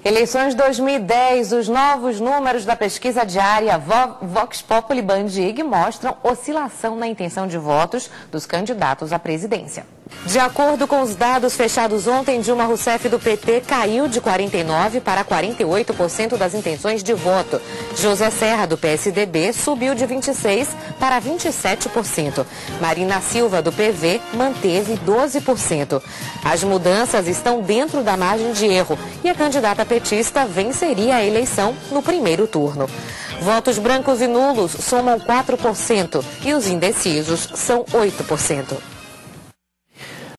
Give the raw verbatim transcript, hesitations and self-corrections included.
Eleições dois mil e dez, os novos números da pesquisa diária Vox Populi Bandig mostram oscilação na intenção de votos dos candidatos à presidência. De acordo com os dados fechados ontem, Dilma Rousseff do P T caiu de quarenta e nove por cento para quarenta e oito por cento das intenções de voto. José Serra do P S D B subiu de vinte e seis por cento para vinte e sete por cento. Marina Silva do P V manteve doze por cento. As mudanças estão dentro da margem de erro e a candidata petista venceria a eleição no primeiro turno. Votos brancos e nulos somam quatro por cento e os indecisos são oito por cento.